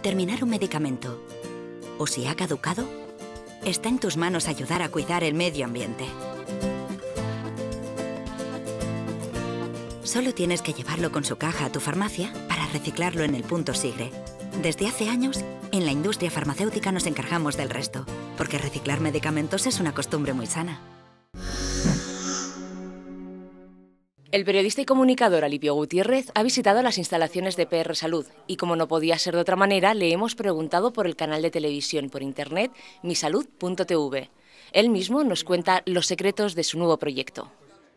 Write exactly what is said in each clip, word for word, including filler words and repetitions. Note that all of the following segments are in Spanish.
terminar un medicamento o si ha caducado, está en tus manos ayudar a cuidar el medio ambiente. Solo tienes que llevarlo con su caja a tu farmacia para reciclarlo en el punto Sigre. Desde hace años, en la industria farmacéutica nos encargamos del resto, porque reciclar medicamentos es una costumbre muy sana. El periodista y comunicador Alipio Gutiérrez ha visitado las instalaciones de P R Salud y, como no podía ser de otra manera, le hemos preguntado por el canal de televisión por internet mi salud punto t v. Él mismo nos cuenta los secretos de su nuevo proyecto.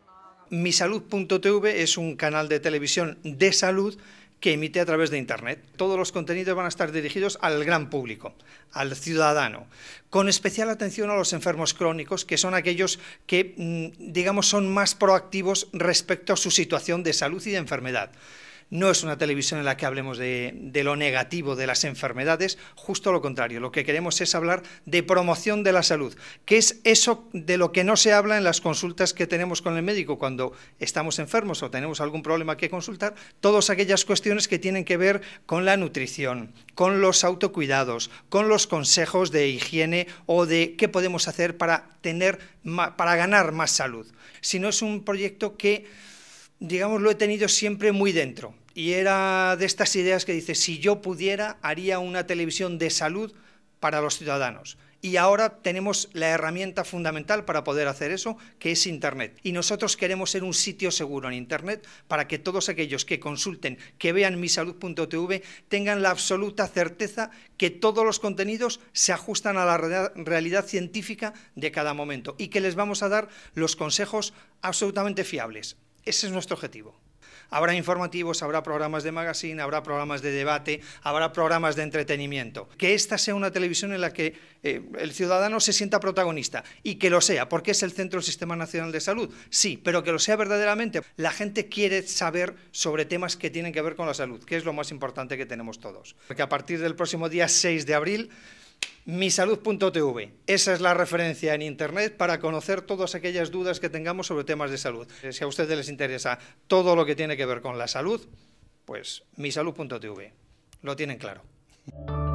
mi salud punto t v es un canal de televisión de salud que emite a través de Internet. Todos los contenidos van a estar dirigidos al gran público, al ciudadano, con especial atención a los enfermos crónicos, que son aquellos que, digamos, son más proactivos respecto a su situación de salud y de enfermedad. No es una televisión en la que hablemos de, de lo negativo de las enfermedades, justo lo contrario. Lo que queremos es hablar de promoción de la salud, que es eso de lo que no se habla en las consultas que tenemos con el médico cuando estamos enfermos o tenemos algún problema que consultar, todas aquellas cuestiones que tienen que ver con la nutrición, con los autocuidados, con los consejos de higiene o de qué podemos hacer para, tener, para ganar más salud. Si no, es un proyecto que, digamos, lo he tenido siempre muy dentro, y era de estas ideas que dice, si yo pudiera, haría una televisión de salud para los ciudadanos. Y ahora tenemos la herramienta fundamental para poder hacer eso, que es Internet. Y nosotros queremos ser un sitio seguro en Internet para que todos aquellos que consulten, que vean mi salud punto t v, tengan la absoluta certeza que todos los contenidos se ajustan a la realidad científica de cada momento y que les vamos a dar los consejos absolutamente fiables. Ese es nuestro objetivo. Habrá informativos, habrá programas de magazine, habrá programas de debate, habrá programas de entretenimiento. Que esta sea una televisión en la que eh, el ciudadano se sienta protagonista, y que lo sea, porque es el centro del Sistema Nacional de Salud, sí, pero que lo sea verdaderamente. La gente quiere saber sobre temas que tienen que ver con la salud, que es lo más importante que tenemos todos. Porque a partir del próximo día seis de abril, mi salud punto t v. Esa es la referencia en Internet para conocer todas aquellas dudas que tengamos sobre temas de salud. Si a ustedes les interesa todo lo que tiene que ver con la salud, pues mi salud punto t v. Lo tienen claro.